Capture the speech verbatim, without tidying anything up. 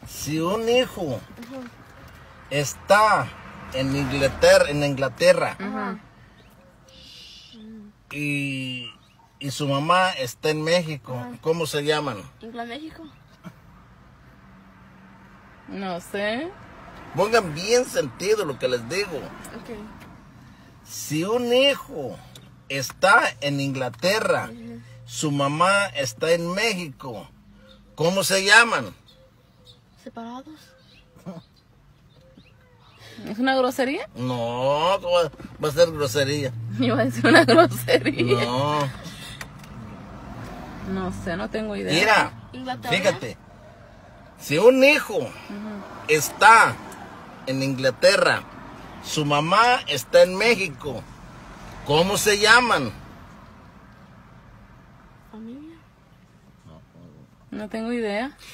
Si un hijo uh-huh. está en Inglaterra, en Inglaterra uh-huh. y, y su mamá está en México, uh-huh. ¿cómo se llaman? ¿Inglaterra, México? No sé. Pongan bien sentido lo que les digo. Okay. Si un hijo está en Inglaterra, uh-huh. su mamá está en México, ¿cómo se llaman? ¿Separados? ¿Es una grosería? No, va a ser grosería. Iba a decir una grosería. No. No sé, no tengo idea. Mira, fíjate. Si un hijo uh-huh. está en Inglaterra, su mamá está en México, ¿cómo se llaman? ¿Familia? No tengo idea.